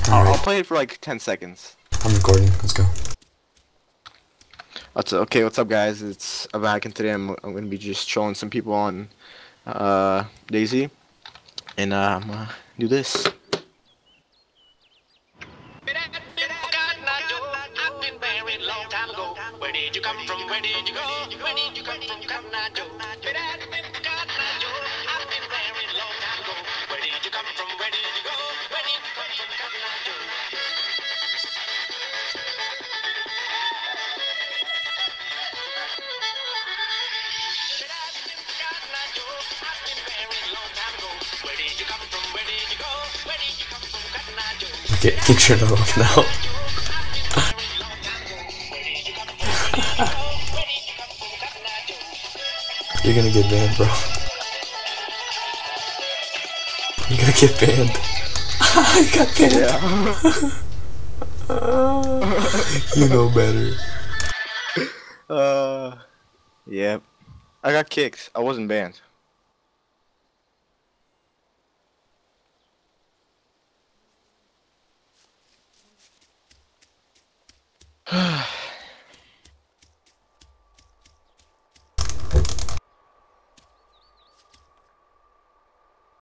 I'll play it for like 10 seconds. I'm recording. Let's go. Okay, what's up, guys? It's Avak, and today I'm gonna be just showing some people on dayz, and I'm gonna do this. Where did you come from? Where did you go? Where did you come from, Cotton Eye Joe? Cotton Eye Joe, I've been married a long time ago. Where did you come from? Where did you go? Where did you come from, Cotton Eye Joe? Okay, get your shirt off now. You're gonna get banned, bro. You're gonna get banned. You got banned. Yeah. You know better. Yep. I got kicked. I wasn't banned.